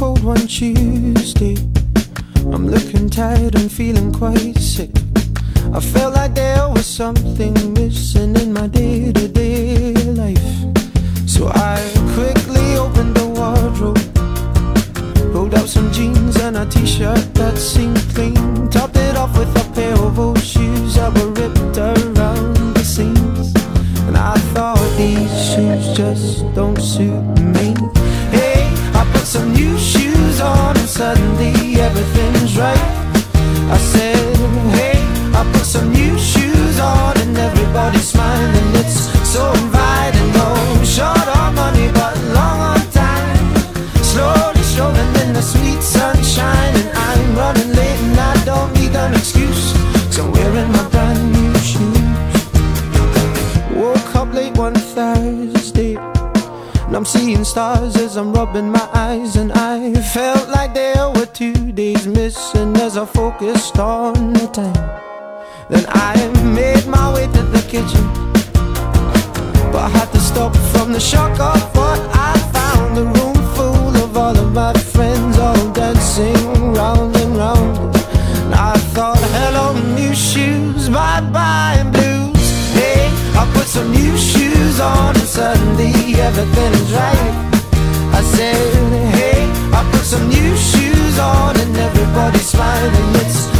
cold one Tuesday. I'm looking tired and feeling quite sick. I felt like there was something missing in my day-to-day life. So I quickly opened the wardrobe, pulled out some jeans and a t-shirt that seemed clean, topped it off with a pair of old shoes that were ripped around the seams. And I thought, these shoes just don't suit me. Hey, I put some new shoes on and suddenly everything's right. I said, hey, I put some new shoes on and everybody's smiling. It's so inviting. No, short on money but long on time, slowly strolling in the sweet sunshine. And I'm running late and I don't need an excuse, 'cause I'm wearing my brand new shoes. Woke up late one Thursday and I'm seeing stars as I'm rubbing my eyes. And I felt like there were 2 days missing as I focused on the time. Then I made my way to the kitchen, but I had to stop from the shock of what I found. A room full of all of my friends, all dancing round and round. And I thought, hello new shoes, bye-bye blues. Hey, I put some new shoes on and suddenly everything's right. I said, hey, I put some new shoes on and everybody's smiling. It's